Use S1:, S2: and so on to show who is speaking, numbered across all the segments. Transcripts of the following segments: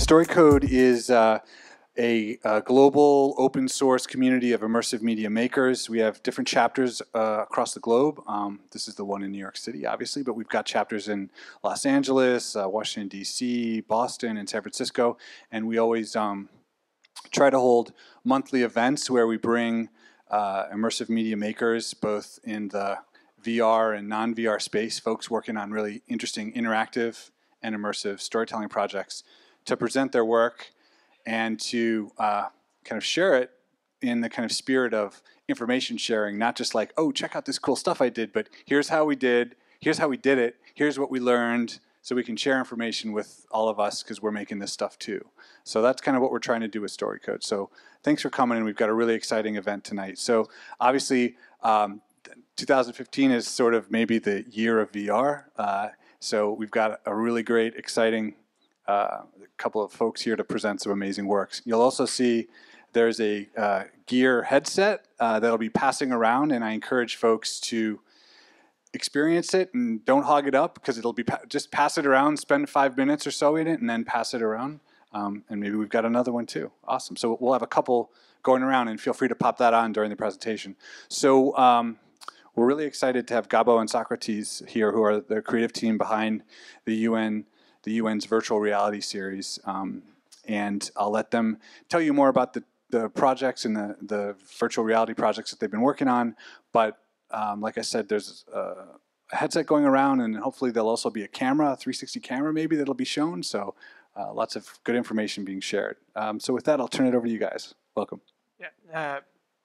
S1: StoryCode is a global open source community of immersive media makers. We have different chapters across the globe. This is the one in New York City, obviously, but we've got chapters in Los Angeles, Washington, D.C., Boston, and San Francisco. And we always try to hold monthly events where we bring immersive media makers, both in the VR and non-VR space, folks working on really interesting interactive and immersive storytelling projects, to present their work and to kind of share it in the kind of spirit of information sharing, not just like, oh, check out this cool stuff I did, but here's how we did it, here's what we learned, so we can share information with all of us because we're making this stuff too. So that's kind of what we're trying to do with StoryCode. So thanks for coming, and we've got a really exciting event tonight. So obviously, 2015 is sort of maybe the year of VR. So we've got a really great, exciting couple of folks here to present some amazing works. You'll also see there's a gear headset that'll be passing around, and I encourage folks to experience it and don't hog it up, because it'll be just pass it around, spend 5 minutes or so in it, and then pass it around. And maybe we've got another one too. Awesome. So we'll have a couple going around, and feel free to pop that on during the presentation. So we're really excited to have Gabo and Socrates here, who are the creative team behind the UN's virtual reality series. And I'll let them tell you more about the projects and the virtual reality projects that they've been working on. But like I said, there's a headset going around, and hopefully there'll also be a camera, a 360 camera maybe, that'll be shown. So lots of good information being shared. So with that, I'll turn it over to you guys. Welcome.
S2: Yeah.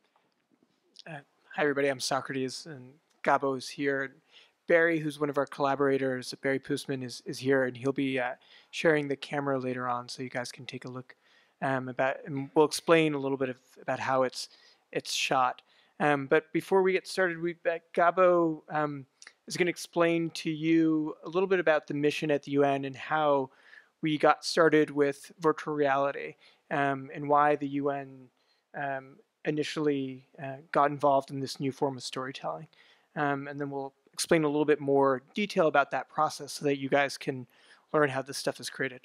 S2: Hi, everybody. I'm Socrates, and Gabo is here. Barry, who's one of our collaborators, Barry Poosman, is here, and he'll be sharing the camera later on, so you guys can take a look and we'll explain a little bit about how it's shot. But before we get started, Gabo is going to explain to you a little bit about the mission at the UN and how we got started with virtual reality, and why the UN initially got involved in this new form of storytelling. And then we'll explain a little bit more detail about that process so that you guys can learn how this stuff is created.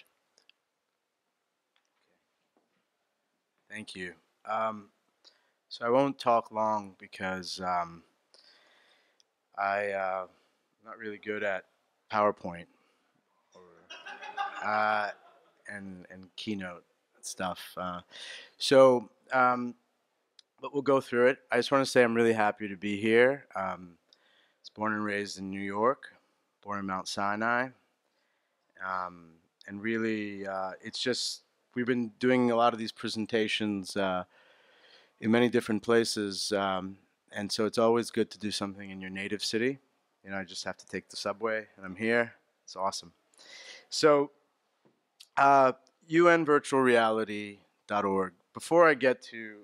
S3: Thank you. So I won't talk long because I'm not really good at PowerPoint or and Keynote stuff. But we'll go through it. I just want to say I'm really happy to be here. I was born and raised in New York, born in Mount Sinai. And really, it's just, we've been doing a lot of these presentations in many different places. And so it's always good to do something in your native city. You know, I just have to take the subway, and I'm here. It's awesome. So, unvirtualreality.org. Before I get to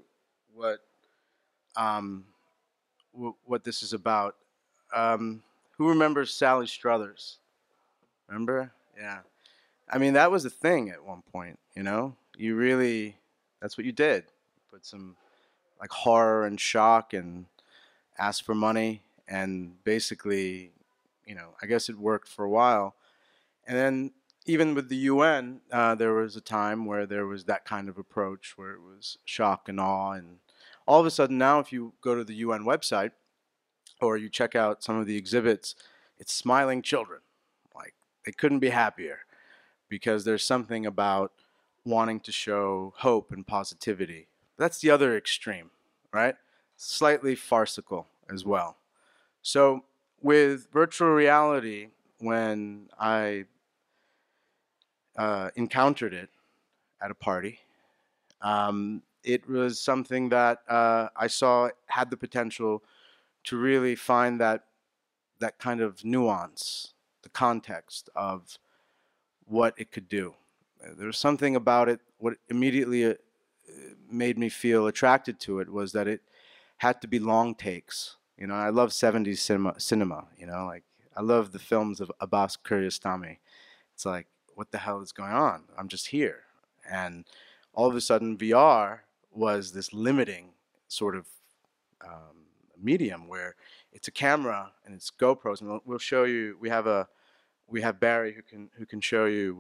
S3: what this is about, who remembers Sally Struthers? Remember? Yeah. I mean, that was a thing at one point, you know? You really, that's what you did. Put some like horror and shock and ask for money, and basically, you know, I guess it worked for a while. And then even with the UN, there was a time where there was that kind of approach where it was shock and awe. And all of a sudden now, if you go to the UN website or you check out some of the exhibits, it's smiling children. Like, they couldn't be happier, because there's something about wanting to show hope and positivity. That's the other extreme, right? Slightly farcical as well. So with virtual reality, when I encountered it at a party, it was something that I saw had the potential to really find that kind of nuance, the context of what it could do. There was something about it. What immediately made me feel attracted to it was that it had to be long takes. You know, I love 70s cinema, you know, like I love the films of Abbas Kiarostami. It's like, what the hell is going on? I'm just here. And all of a sudden VR was this limiting sort of medium where it's a camera and it's GoPros, and we'll show you. We have Barry who can show you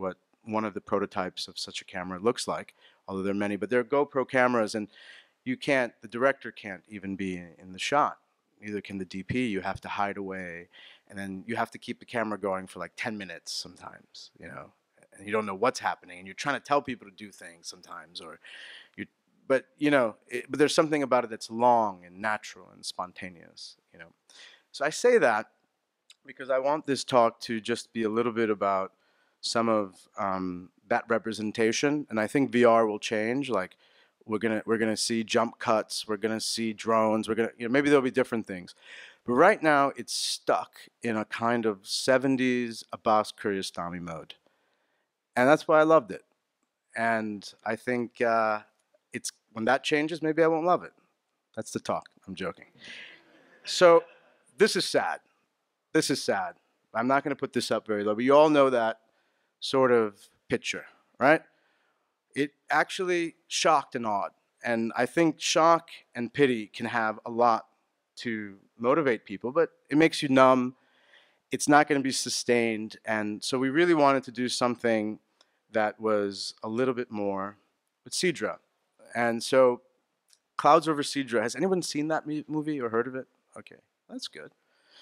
S3: one of the prototypes of such a camera looks like, although there are many, but they're GoPro cameras, and you can't, the director can't even be in the shot. Neither can the DP. You have to hide away, and then you have to keep the camera going for like 10 minutes sometimes, you know, and you don't know what's happening, and you're trying to tell people to do things sometimes, or you, but you know, but there's something about it that's long and natural and spontaneous, you know. So I say that because I want this talk to just be a little bit about some of that representation, and I think VR will change. Like, we're gonna see jump cuts, we're gonna see drones, we're gonna, you know, maybe there'll be different things, but right now it's stuck in a kind of 70s Abbas Kiarostami mode, and that's why I loved it. And I think it's when that changes, maybe I won't love it. That's the talk. I'm joking. So this is sad. This is sad. I'm not going to put this up very low, but you all know that sort of picture, right? It actually shocked and awed. And I think shock and pity can have a lot to motivate people, but it makes you numb. It's not going to be sustained. And so we really wanted to do something that was a little bit more with Sidra. And so Clouds Over Sidra, has anyone seen that movie or heard of it? Okay, that's good.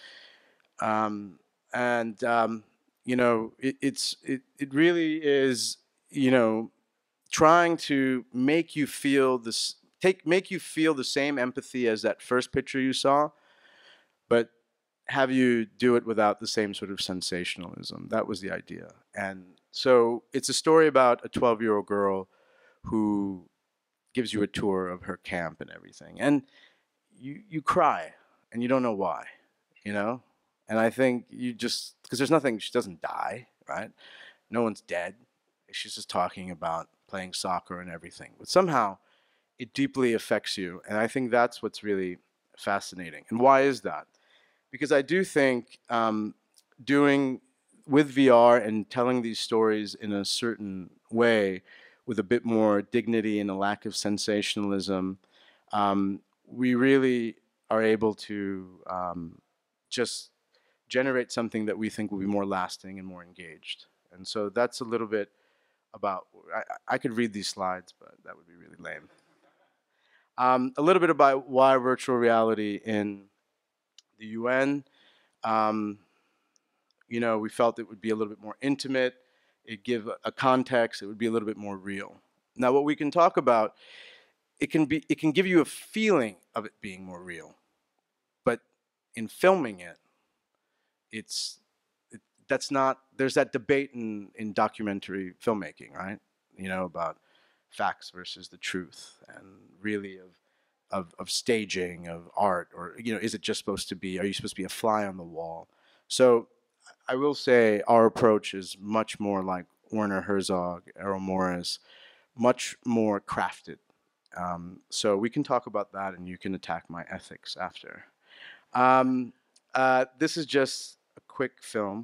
S3: You know, it really is, you know, trying to make you feel this, make you feel the same empathy as that first picture you saw, but have you do it without the same sort of sensationalism. That was the idea. And so it's a story about a 12-year-old girl who gives you a tour of her camp and everything. And you cry, and you don't know why, you know? And I think you just, because there's nothing, she doesn't die, right? No one's dead. She's just talking about playing soccer and everything. But somehow it deeply affects you. And I think that's what's really fascinating. And why is that? Because I do think doing with VR and telling these stories in a certain way with a bit more dignity and a lack of sensationalism, we really are able to just generate something that we think will be more lasting and more engaged. And so that's a little bit about, I could read these slides, but that would be really lame. A little bit about why virtual reality in the UN. You know, we felt it would be a little bit more intimate. It'd give a context. It would be a little bit more real. Now, what we can talk about, it can give you a feeling of it being more real. But in filming it, that's not, there's that debate in documentary filmmaking, right? You know, about facts versus the truth, and really of staging, of art, or, you know, is it just supposed to be, are you supposed to be a fly on the wall? So I will say our approach is much more like Werner Herzog, Errol Morris, much more crafted. So we can talk about that, and you can attack my ethics after. This is just a quick film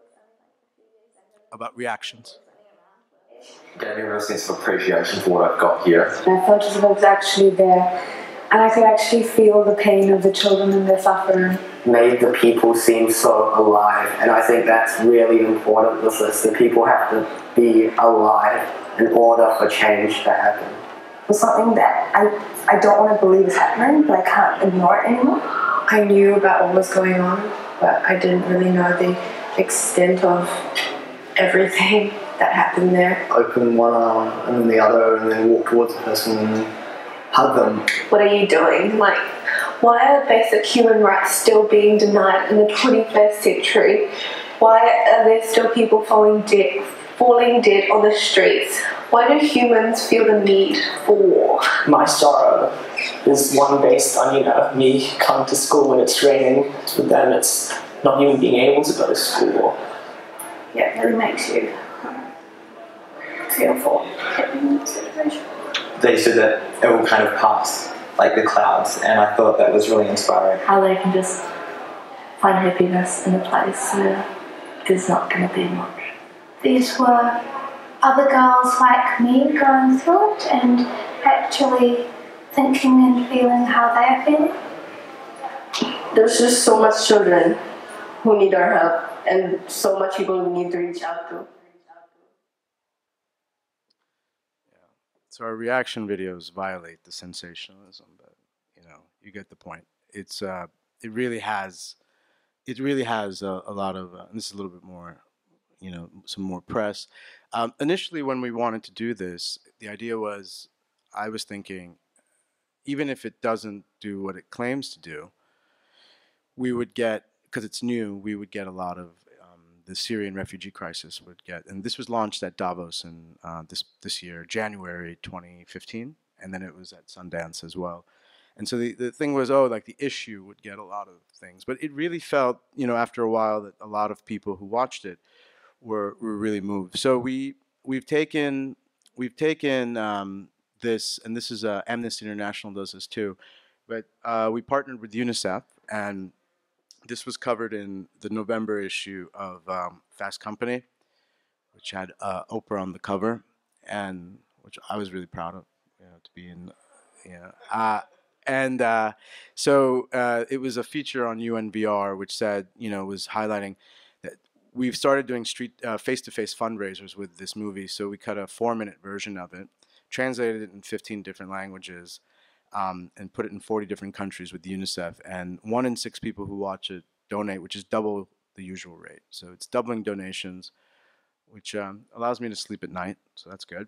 S3: about reactions.
S4: Gave me a real sense of appreciation for what I've got here.
S5: I felt as if I was actually there, and I could actually feel the pain of the children and their suffering.
S4: Made the people seem so alive, and I think that's really important with this. The people have to be alive in order for change to happen.
S5: It was something that I don't want to believe is happening, but I can't ignore it anymore. I knew about what was going on, but I didn't really know the extent of everything that happened there.
S4: Open one arm and then the other, and then walk towards the person and hug them.
S6: What are you doing? Like, why are basic human rights still being denied in the 21st century? Why are there still people falling dead on the streets? Why do humans feel the need for war?
S7: My sorrow is one based on, you know, me coming to school when it's raining. With them, it's not even being able to go to school.
S6: Yeah, it really makes you feel for the situation.
S4: They said that it will kind of pass, like the clouds, and I thought that was really inspiring.
S5: How they can just find happiness in a place where there's not going to be much.
S8: These were other girls like me going through it and actually thinking and feeling how they are feeling.
S6: There's just so much children who need our help, and so much people we need to reach out to.
S3: So our reaction videos violate the sensationalism, but you get the point. It's it really has a lot of, and this is a little bit more, some more press. Initially, when we wanted to do this, the idea was, I was thinking, even if it doesn't do what it claims to do, we would get, because it's new, we would get a lot of the Syrian refugee crisis would get, and this was launched at Davos in this year, January 2015, and then it was at Sundance as well. And so the thing was, like the issue would get a lot of things, but it really felt, after a while, that a lot of people who watched it were really moved. So we've taken this, and this is Amnesty International does this too, but we partnered with UNICEF, and this was covered in the November issue of Fast Company, which had Oprah on the cover, and which I was really proud of, to be in, so it was a feature on UNVR, which said, was highlighting that we've started doing face-to-face fundraisers with this movie. So we cut a 4-minute version of it, translated it in 15 different languages, and put it in 40 different countries with UNICEF. And 1 in 6 people who watch it donate, which is double the usual rate. So it's doubling donations, which allows me to sleep at night. So that's good.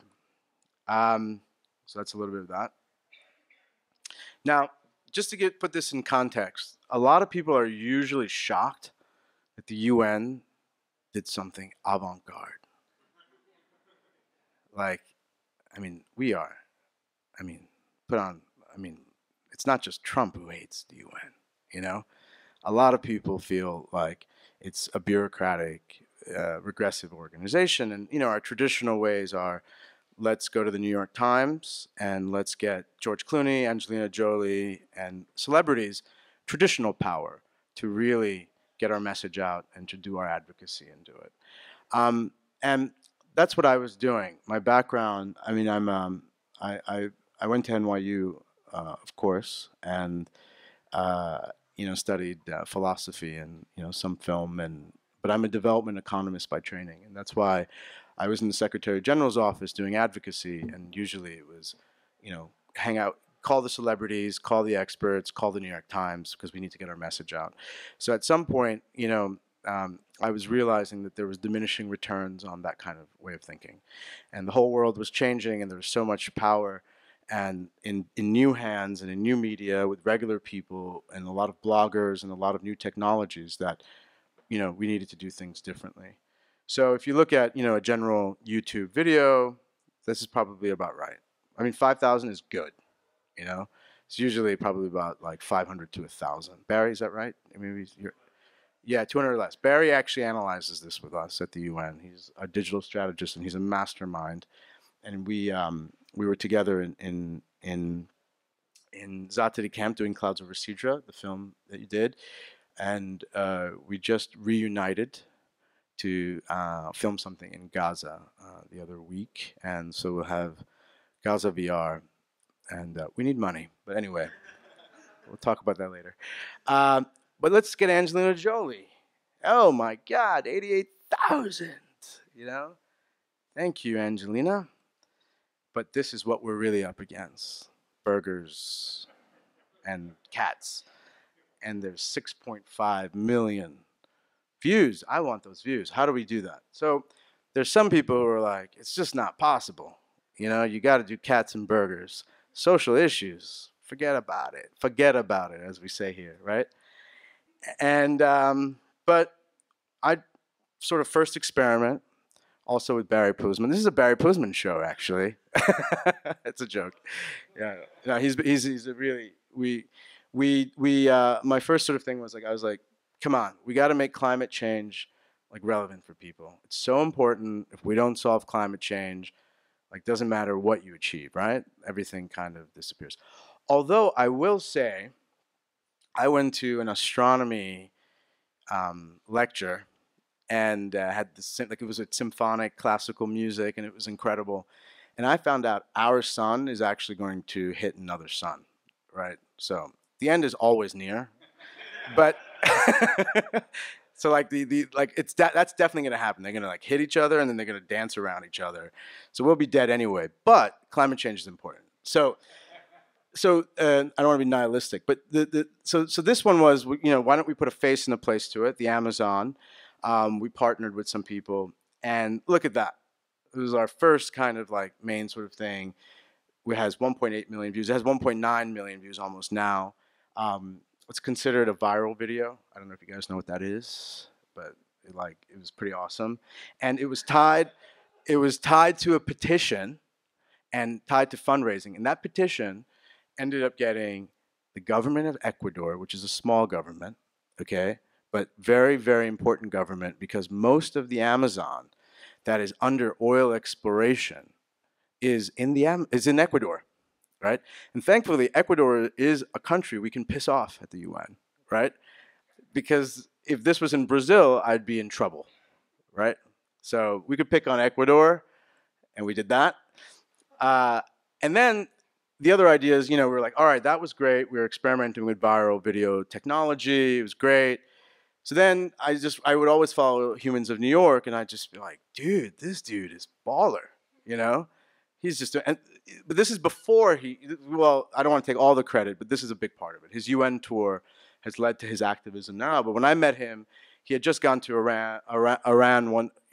S3: So that's a little bit of that. Now, just to put this in context, a lot of people are usually shocked that the UN did something avant-garde. Like, we are. It's not just Trump who hates the UN, A lot of people feel like it's a bureaucratic, regressive organization. And, our traditional ways are, let's go to the New York Times and let's get George Clooney, Angelina Jolie, and celebrities, traditional power to really get our message out and to do our advocacy and do it. And that's what I was doing. My background, I went to NYU, of course, and studied philosophy and some film, but I'm a development economist by training, and that's why I was in the Secretary General's office doing advocacy, and usually it was, hang out, call the celebrities, call the experts, call the New York Times, because we need to get our message out. So at some point, I was realizing that there was diminishing returns on that kind of way of thinking, and the whole world was changing, and there was so much power and in new hands and in new media with regular people and a lot of bloggers and a lot of new technologies that, we needed to do things differently. So if you look at, a general YouTube video, this is probably about right. 5,000 is good, It's usually probably about like 500 to 1,000. Barry, is that right? Yeah, 200 or less. Barry actually analyzes this with us at the UN. He's a digital strategist and he's a mastermind. And we were together in Zatari Camp doing Clouds Over Sidra, the film that you did. And we just reunited to film something in Gaza the other week. And so we'll have Gaza VR. And we need money. But anyway, we'll talk about that later. But let's get Angelina Jolie. Oh my God, 88,000, Thank you, Angelina. But this is what we're really up against. Burgers and cats. And there's 6.5 million views. I want those views. How do we do that? So there's some people who are like, it's just not possible. You got to do cats and burgers. Social issues, forget about it. Forget about it, as we say here, right? And, but I sort of first experiment, also with Barry Puzman. This is a Barry Puzman show, actually. It's a joke. Yeah, no, he's a really, my first sort of thing was I was like, come on, we got to make climate change relevant for people. It's so important. If we don't solve climate change, doesn't matter what you achieve, right? Everything kind of disappears. Although I will say, I went to an astronomy lecture and had this, it was a symphonic classical music, and it was incredible. And I found out our sun is actually going to hit another sun, right? So the end is always near, but So like that's definitely gonna happen. They're gonna like hit each other and then they're gonna dance around each other. So we'll be dead anyway. But climate change is important. So I don't want to be nihilistic, but so this one was, you know, why don't we put a face and a place to it? The Amazon. We partnered with some people, and look at that. It was our first kind of like main sort of thing. It has 1.8 million views. It has 1.9 million views almost now. It's considered a viral video. I don't know if you guys know what that is, but it was pretty awesome. And it was tied to a petition and tied to fundraising. And that petition ended up getting the government of Ecuador, which is a small government, okay, but very, very important government, because most of the Amazon that is under oil exploration is in Ecuador. Right? And thankfully, Ecuador is a country we can piss off at the UN, right? Because if this was in Brazil, I'd be in trouble, right? So we could pick on Ecuador, and we did that. And then the other ideas, you know, we were like, all right, that was great. We were experimenting with viral video technology. It was great. So then I would always follow Humans of New York, and I'd just be like, dude, this dude is baller, you know? He's just, but this is before well, I don't want to take all the credit, but this is a big part of it. His UN tour has led to his activism now. But when I met him, he had just gone to Iran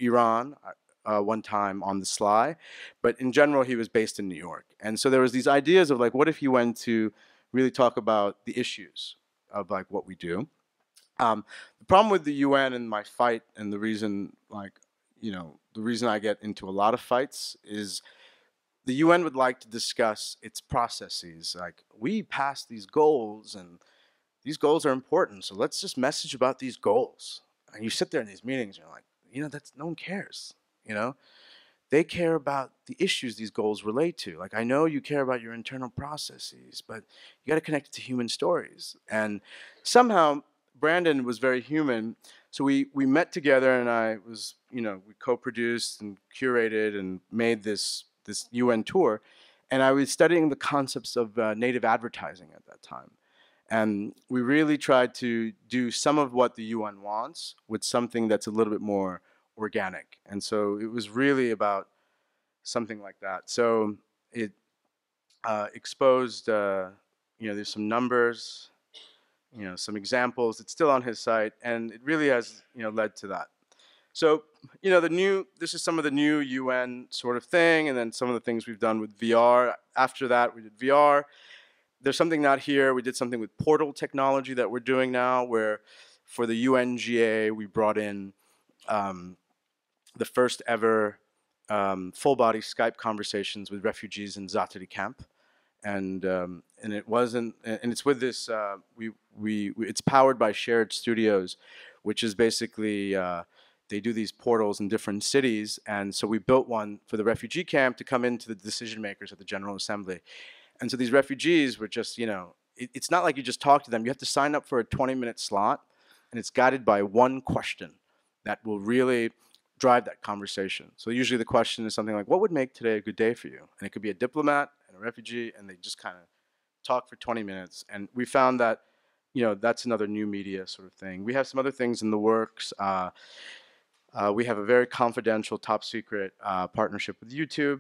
S3: one time on the sly. But in general, he was based in New York. And so there was these ideas of like, what if he went to really talk about the issues of like what we do? The problem with the UN and my fight, and the reason the reason I get into a lot of fights is, the UN would like to discuss its processes. Like, we passed these goals, and these goals are important, so let's just message about these goals. And you sit there in these meetings, and you're like, you know, no one cares, you know? They care about the issues these goals relate to. Like, I know you care about your internal processes, but you gotta connect it to human stories. And somehow, Brandon was very human, so we met together, and we co-produced and curated and made this UN tour, and I was studying the concepts of native advertising at that time. And we really tried to do some of what the UN wants with something that's a little bit more organic. And so it was really about something like that. So it exposed, there's some numbers, some examples. It's still on his site, and it really has, led to that. So, this is some of the new UN sort of thing, and then some of the things we've done with VR. After that, we did VR. There's something not here. We did something with portal technology that we're doing now, where for the UNGA, we brought in the first ever full-body Skype conversations with refugees in Zatari camp. And it wasn't, and it's with this, it's powered by Shared Studios, which is basically, they do these portals in different cities, and so we built one for the refugee camp to come into the decision makers at the General Assembly. And so these refugees were just, it's not like you just talk to them. You have to sign up for a 20-minute slot, and it's guided by one question that will really drive that conversation. So usually the question is something like, what would make today a good day for you? And it could be a diplomat and a refugee, and they just kind of talk for 20 minutes. And we found that, that's another new media sort of thing. We have some other things in the works. We have a very confidential, top secret partnership with YouTube.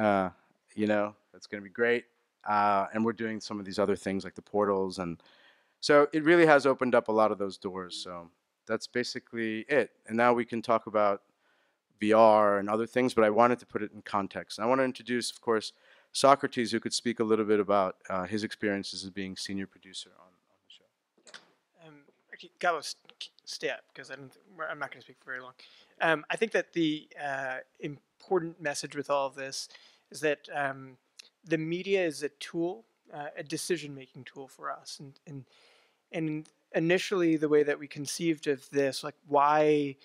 S3: That's going to be great. And we're doing some of these other things like the portals. And so it really has opened up a lot of those doors. So that's basically it. And now we can talk about VR and other things, but I wanted to put it in context. And I want to introduce, of course, Socrates, who could speak a little bit about his experiences as being senior producer on the show.
S2: Actually, Gabo, stay up, because I'm not going to speak for very long. I think that the important message with all of this is that the media is a tool, a decision-making tool for us. And initially, the way that we conceived of this, like why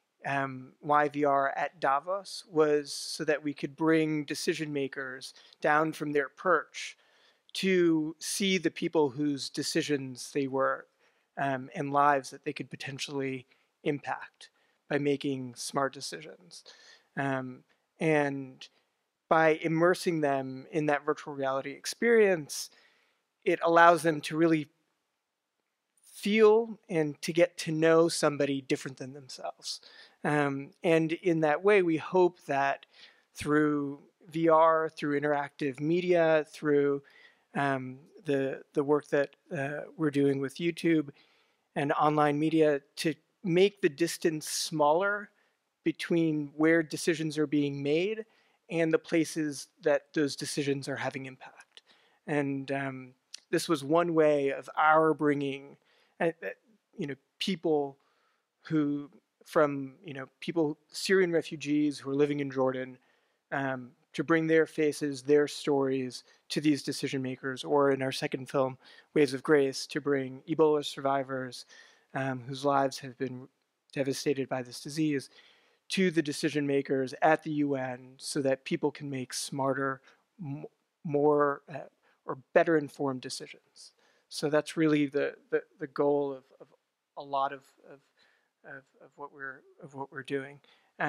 S2: VR at Davos, was so that we could bring decision makers down from their perch to see the people whose decisions they were and lives that they could potentially impact by making smart decisions. And by immersing them in that virtual reality experience, it allows them to really feel and to get to know somebody different than themselves. And in that way, we hope that through VR, through interactive media, through the work that we're doing with YouTube and online media, to make the distance smaller between where decisions are being made and the places that those decisions are having impact. And this was one way of our bringing, people who from, people, Syrian refugees who are living in Jordan, to bring their faces, their stories to these decision makers, or in our second film, Waves of Grace, to bring Ebola survivors whose lives have been devastated by this disease to the decision makers at the UN, so that people can make smarter, more or better informed decisions. So that's really the goal of a lot of what we're doing.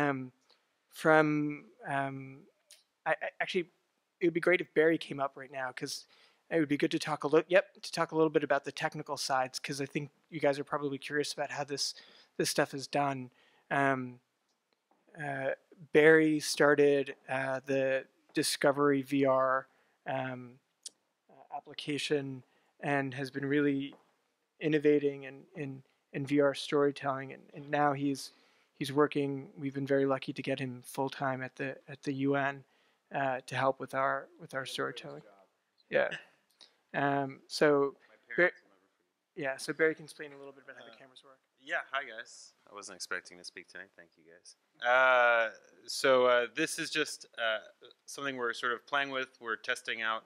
S2: Actually, it would be great if Barry came up right now, because it would be good to talk a little bit about the technical sides, because I think you guys are probably curious about how this stuff is done. Barry started the Discovery VR application and has been really innovating in VR storytelling, and now he's working. We've been very lucky to get him full time at the UN to help with our storytelling. Yeah. So Barry can explain a little bit about how the cameras work.
S9: Yeah, hi guys. I wasn't expecting to speak tonight. Thank you guys. This is just something we're sort of playing with. We're testing out,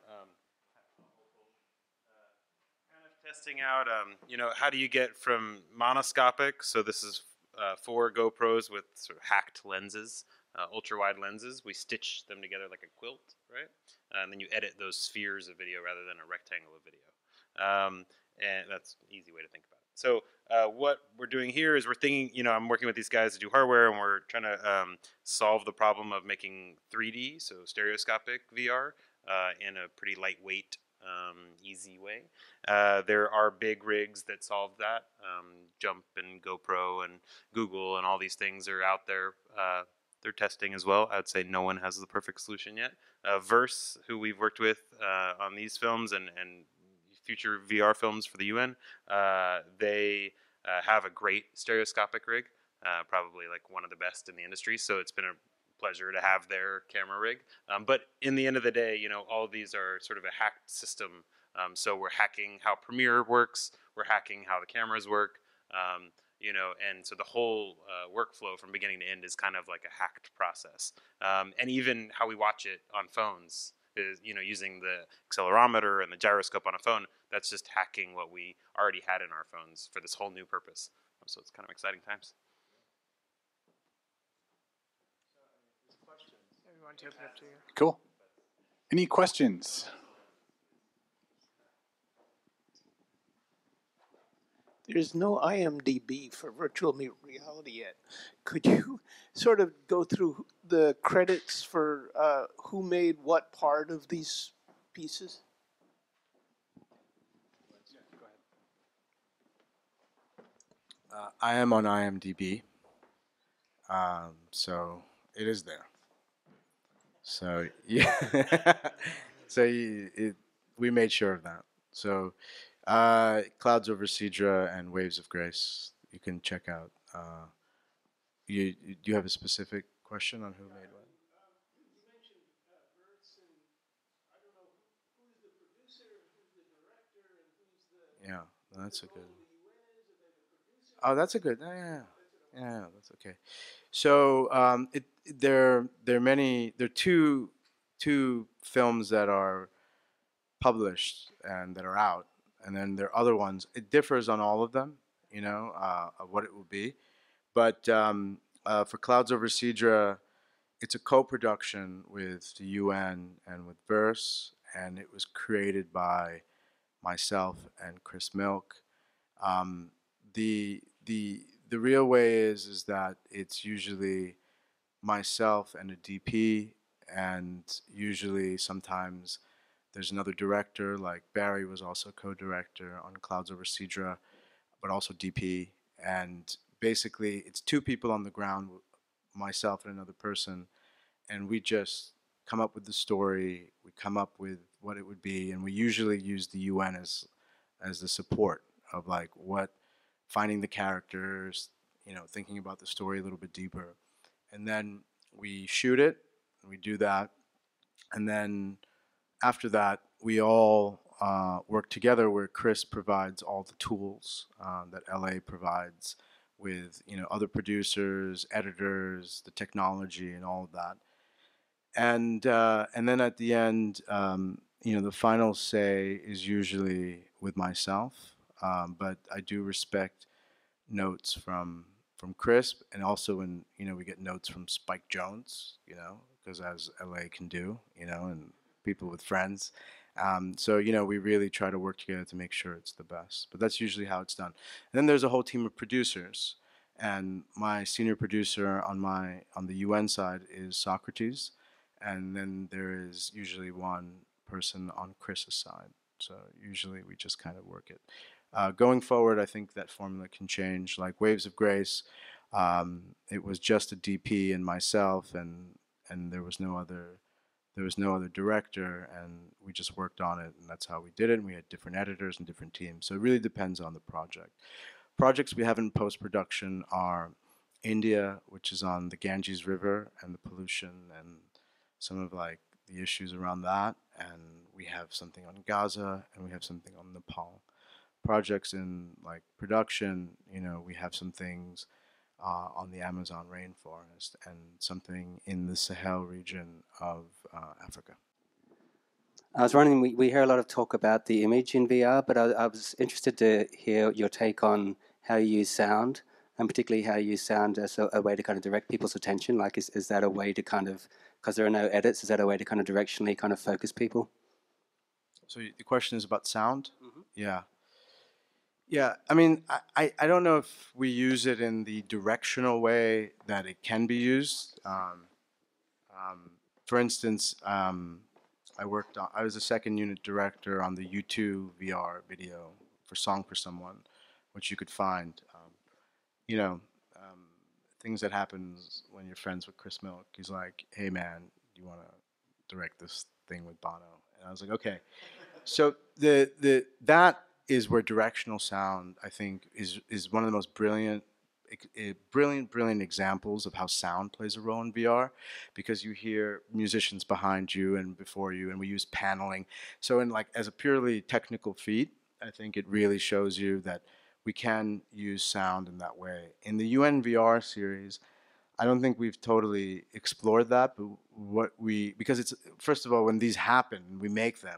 S9: how do you get from monoscopic? So this is 4 GoPros with sort of hacked lenses, ultra wide lenses. We stitch them together like a quilt, right? And then you edit those spheres of video rather than a rectangle of video. And that's an easy way to think about it. So what we're doing here is we're thinking, I'm working with these guys to do hardware, and we're trying to solve the problem of making 3D, so stereoscopic VR, in a pretty lightweight, easy way. There are big rigs that solve that. Jump and GoPro and Google and all these things are out there. They're testing as well. I would say no one has the perfect solution yet. Verse, who we've worked with on these films and future VR films for the UN, they have a great stereoscopic rig, probably like one of the best in the industry. So it's been a pleasure to have their camera rig. But in the end of the day, all of these are sort of a hacked system. So we're hacking how Premiere works. We're hacking how the cameras work. And so the whole workflow from beginning to end is kind of like a hacked process. And even how we watch it on phones is, using the accelerometer and the gyroscope on a phone, that's just hacking what we already had in our phones for this whole new purpose. So it's kind of exciting times.
S1: Cool. Any questions?
S10: There's no IMDb for virtual reality yet. Could you sort of go through the credits for who made what part of these pieces?
S3: I am on IMDb, so it is there. So yeah, we made sure of that. So Clouds Over Cedra and Waves of Grace, you can check out. Do you have a specific question on who made what?
S10: You mentioned Verse, and I don't know who's the producer, who's the director, and who's the...
S3: Yeah, that's a good... Oh, that's a good... Yeah, that's okay. So there are two films that are published and that are out, and then there are other ones. It differs on all of them, of what it will be. But for Clouds Over Cedra, it's a co-production with the UN and with Verse, and it was created by myself and Chris Milk. The real way is that it's usually myself and a DP, and usually sometimes there's another director, like Barry was also co-director on Clouds Over Cedra. but also DP. And basically, it's 2 people on the ground, myself and another person, and we just come up with the story. We come up with what it would be, and we usually use the UN as the support of like what finding the characters, thinking about the story a little bit deeper, and then we shoot it. And we do that, and then after that, we all work together where Chris provides all the tools that LA provides with other producers, editors, the technology, and all of that. And then at the end, the final say is usually with myself, but I do respect notes from Chris, and also when we get notes from Spike Jones, because as LA can do, and people with friends. So we really try to work together to make sure it's the best. But that's usually how it's done. And then there's a whole team of producers, and my senior producer on the UN side is Socrates, and then there is usually one person on Chris's side. So usually we just kind of work it. Going forward, I think that formula can change. Like Waves of Grace, it was just a DP and myself, and there was no other director, and we just worked on it, and that's how we did it. And we had different editors and different teams. So it really depends on the project. Projects we have in post-production are India, which is on the Ganges River and the pollution and some of like the issues around that. And we have something on Gaza, and we have something on Nepal. Projects in like production, we have some things on the Amazon rainforest and something in the Sahel region of Africa.
S11: I was wondering, we hear a lot of talk about the image in VR, but I was interested to hear your take on how you use sound, and particularly how you use sound as a way to kind of direct people's attention. Like, is that a way to kind of, because there are no edits, is that a way to kind of directionally kind of focus people?
S3: So the question is about sound? Mm-hmm. Yeah. Yeah, I mean, I don't know if we use it in the directional way that it can be used. For instance, I was a second unit director on the U2 VR video for Song for Someone, which you could find. Things that happens when you're friends with Chris Milk. He's like, hey man, you want to direct this thing with Bono? And I was like, okay. So that is where directional sound, I think, is one of the most brilliant examples of how sound plays a role in VR, because you hear musicians behind you and before you, and we use paneling. So as a purely technical feat, I think it really shows you that we can use sound in that way. In the UN VR series, I don't think we've totally explored that, but because it's, first of all, when these happen, we make them,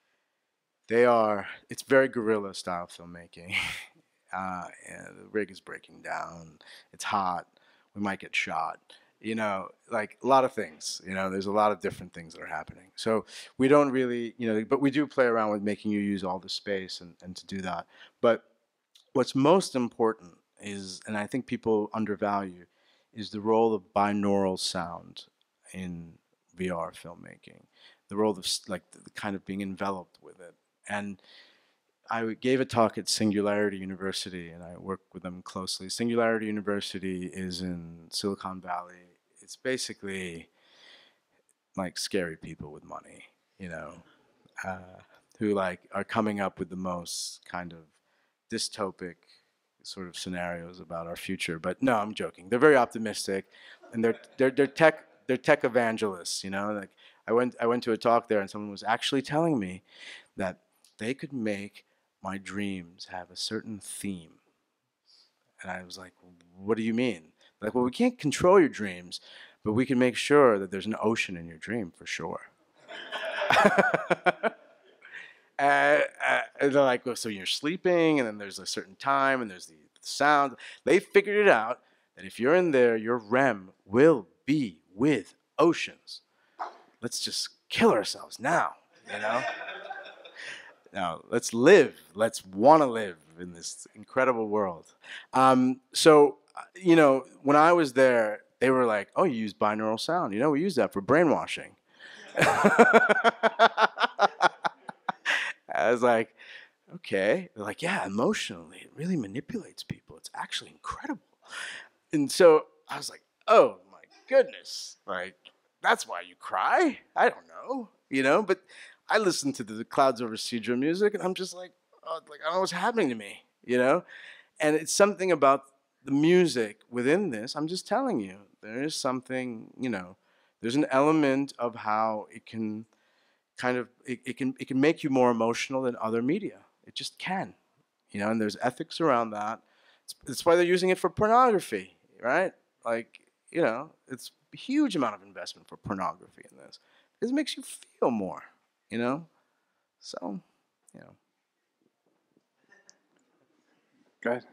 S3: it's very guerrilla style filmmaking. And the rig is breaking down, it's hot, we might get shot, like a lot of things, there's a lot of different things that are happening. So we don't really, but we do play around with making you use all the space and to do that. But what's most important is, and I think people undervalue, is the role of binaural sound in VR filmmaking. The role of like the kind of being enveloped with it. And I gave a talk at Singularity University, and I work with them closely. Singularity University is in Silicon Valley. It's basically like scary people with money, who are coming up with the most kind of dystopic sort of scenarios about our future. But no, I'm joking. They're very optimistic, and they're tech evangelists. Like I went to a talk there, and someone was actually telling me that they could make my dreams have a certain theme. And I was like, what do you mean? Like, well, we can't control your dreams, but we can make sure that there's an ocean in your dream for sure. And they're like, well, so you're sleeping, and then there's a certain time, and there's the sound. They figured it out that if you're in there, your REM will be with oceans. Let's just kill ourselves now, Now, let's live. Let's want to live in this incredible world. So, when I was there, they were like, oh, you use binaural sound. We use that for brainwashing. I was like, okay. They're like, yeah, emotionally, it really manipulates people. It's actually incredible. And so I was like, oh my goodness, like that's why you cry? I don't know, but I listen to the Clouds Over Cedra music and I'm just like, oh, like I don't know what's happening to me, And it's something about the music within this. I'm just telling you, there is something, there's an element of how it can kind of, it can make you more emotional than other media. It just can, and there's ethics around that. That's why they're using it for pornography, right? Like, it's a huge amount of investment for pornography in this because it makes you feel more, So,
S1: Go ahead.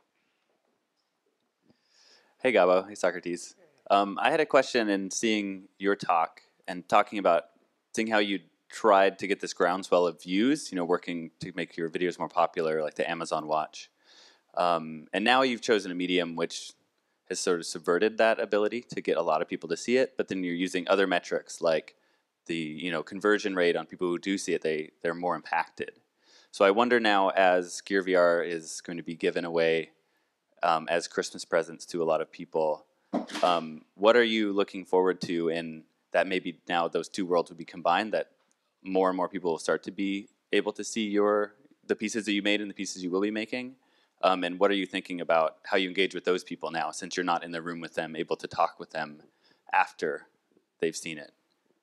S12: Hey Gabo, hey Socrates. I had a question in seeing your talk and seeing how you tried to get this groundswell of views, working to make your videos more popular, like the Amazon Watch. And now you've chosen a medium which has sort of subverted that ability to get a lot of people to see it, but then you're using other metrics like the conversion rate on people who do see it, they're more impacted. So I wonder now, as Gear VR is going to be given away as Christmas presents to a lot of people, what are you looking forward to in that maybe now those two worlds will be combined, that more and more people will start to be able to see the pieces that you made and the pieces you will be making? And what are you thinking about how you engage with those people now, since you're not in the room with them, able to talk with them after they've seen it?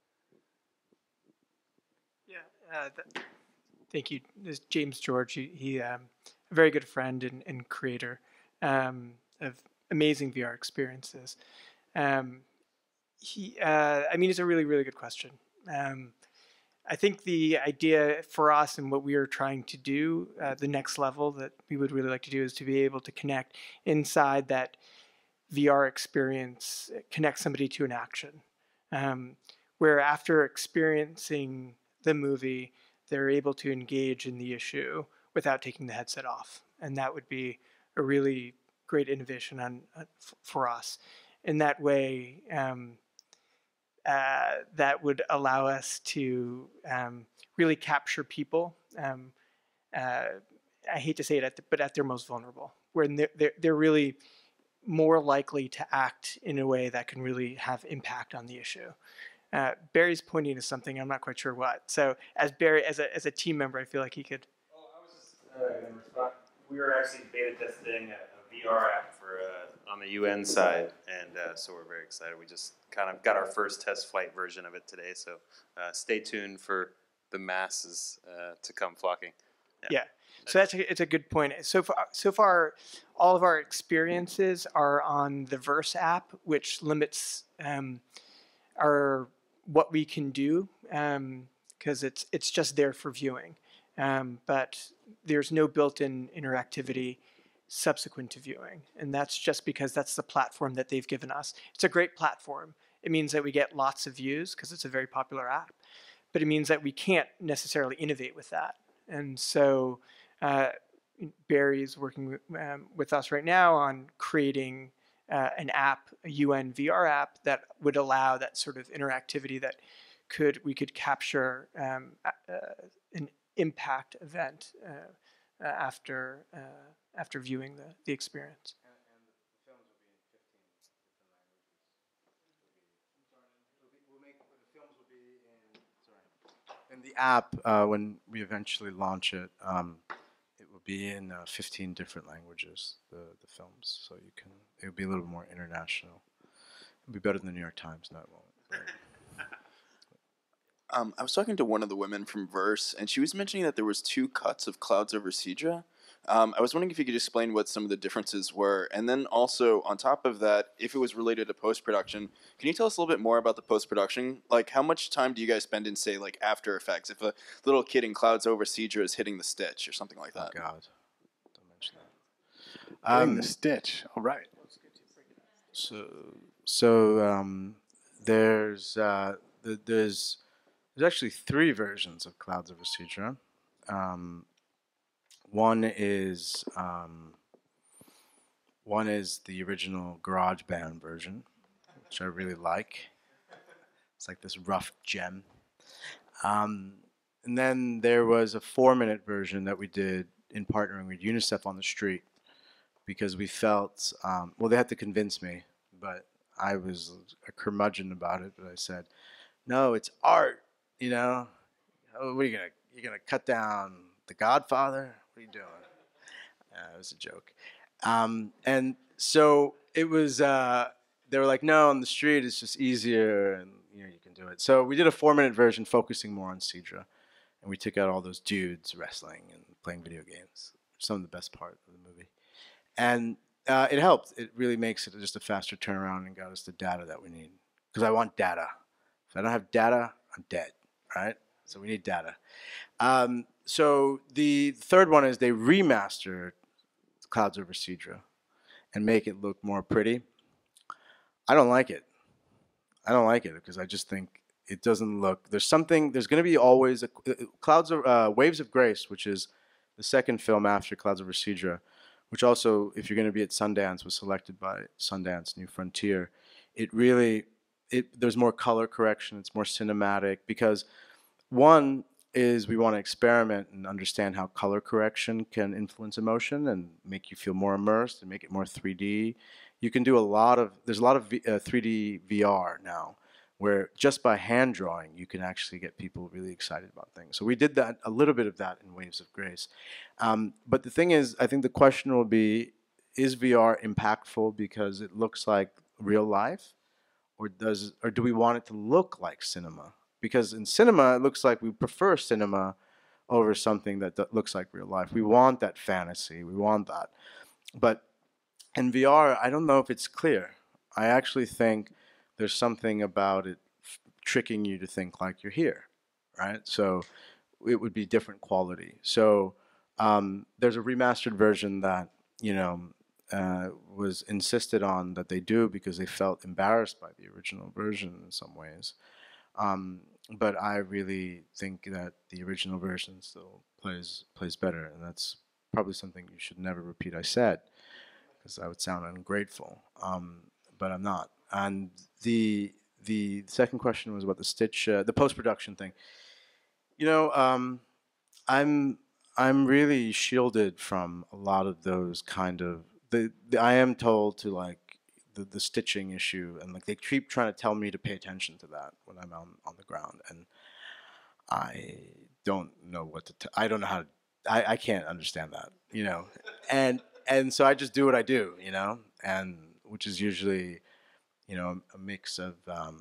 S2: Yeah, thank you. This is James George. He a very good friend and creator of amazing VR experiences. I mean, it's a really, really good question. I think the idea for us and what we are trying to do, the next level that we would really like to do, is to be able to connect inside that VR experience, connect somebody to an action, where after experiencing the movie, they're able to engage in the issue without taking the headset off. And that would be a really great innovation for us. In that way, that would allow us to really capture people. I hate to say it, but at their most vulnerable, where they're really more likely to act in a way that can really have impact on the issue. Barry's pointing to something, I'm not quite sure what. So as Barry, as a team member, I feel like he could.
S9: Oh, I was just going to respond. We were actually beta testing a VR app for on the UN side, and so we're very excited. We just kind of got our first test flight version of it today, so stay tuned for the masses to come flocking.
S2: Yeah. So it's a good point. So far, all of our experiences are on the Verse app, which limits what we can do because it's just there for viewing, but there's no built-in interactivity subsequent to viewing, and that's just because that's the platform that they've given us. It's a great platform. It means that we get lots of views because it's a very popular app, but it means that we can't necessarily innovate with that. And so Barry's working with us right now on creating an app, a UN VR app that would allow that sort of interactivity that we could capture an impact event after viewing the experience.
S3: And the app, when we eventually launch it, it will be in 15 different languages, the films. So it'll be a little more international. It'll be better than the New York Times, no, it won't.
S13: I was talking to one of the women from Verse, and she was mentioning that there was 2 cuts of Clouds Over Cedra. I was wondering if you could explain what some of the differences were, and then also on top of that, if it was related to post-production, can you tell us a little bit more about the post-production? Like, how much time do you guys spend in, say, like After Effects? If a little kid in Clouds Over Cedra is hitting the stitch or something like that.
S3: Oh God, don't mention that.
S1: Hitting the stitch. All right.
S3: So there's actually 3 versions of Clouds Over Cedra. One is the original GarageBand version, which I really like. It's like this rough gem. And And then there was a 4-minute version that we did in partnering with UNICEF on the street, because we felt, well, they had to convince me, but I was a curmudgeon about it. But I said, no, it's art, you know? Oh, what are you're gonna cut down The Godfather? What are you doing? It was a joke. And so it was, they were like, no, on the street it's just easier, and you can do it. So we did a 4-minute version focusing more on Sidra, and we took out all those dudes wrestling and playing video games. Some of the best part of the movie. And it helped. It really makes it just a faster turnaround and got us the data that we need. Because I want data. If I don't have data, I'm dead, right? So we need data. So the third one is they remastered Clouds Over Sidra and make it look more pretty. I don't like it. I don't like it because I just think it doesn't look. There's going to be always Waves of Grace, which is the second film after Clouds Over Sidra, which also, if you're going to be at Sundance, was selected by Sundance New Frontier. There's more color correction. It's more cinematic because one is we want to experiment and understand how color correction can influence emotion and make you feel more immersed and make it more 3D. You can do there's a lot of 3D VR now, where just by hand drawing, you can actually get people really excited about things. So we did a little bit of that in Waves of Grace. But the thing is, I think the question will be, is VR impactful because it looks like real life? Or do we want it to look like cinema? Because in cinema, it looks like we prefer cinema over something that looks like real life. We want that fantasy. We want that. But in VR, I don't know if it's clear. I actually think there's something about it tricking you to think like you're here, right? So it would be different quality. So there's a remastered version that, was insisted on that they do because they felt embarrassed by the original version in some ways. But I really think that the original version still plays better, and that's probably something you should never repeat I said, because I would sound ungrateful, but I'm not. And the second question was about the Stitch, the post-production thing. I'm really shielded from a lot of those kind of, I am told to like the stitching issue, and like they keep trying to tell me to pay attention to that when I'm on the ground, and I don't know what to I don't know how to, I can't understand that, and so I just do what I do, and which is usually, a mix of